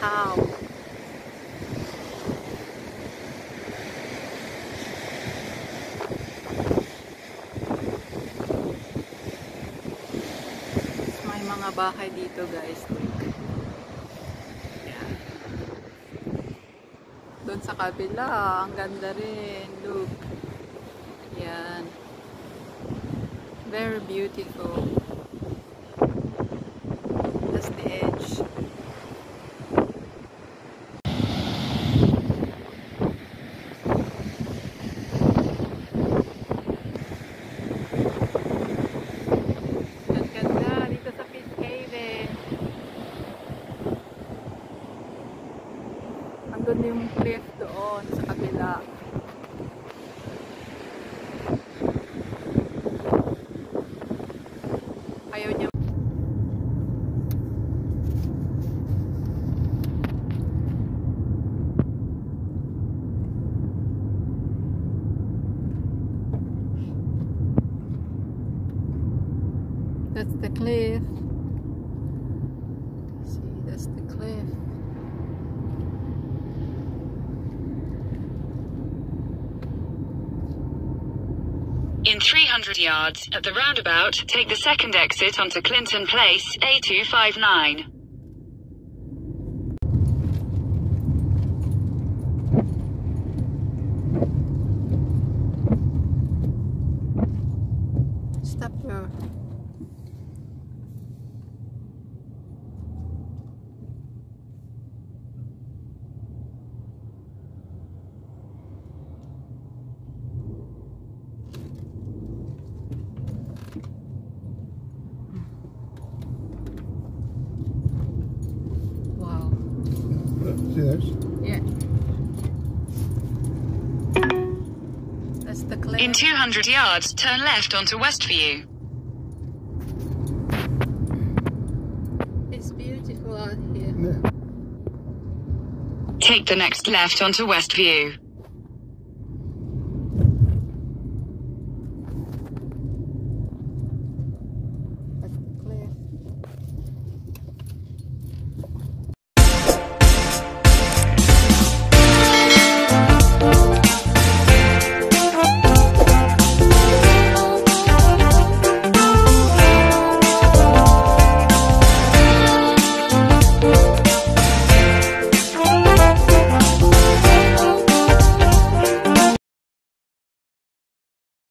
How? May mga bahay dito guys. Look. Yan. Doon sa kabila, ang ganda rin. Look. Yan. Very beautiful. That's the edge. Ang ganda dito sa Peacehaven. Andun yung cliff doon sa kabila. Ayaw niya. That's the cliff. See, that's the cliff. In 300 yards, at the roundabout, take the second exit onto Clinton Place, A259. Stop here. See those? Yeah. That's the cliff. In 200 yards, turn left onto Westview. It's beautiful out here. Yeah. Take the next left onto Westview.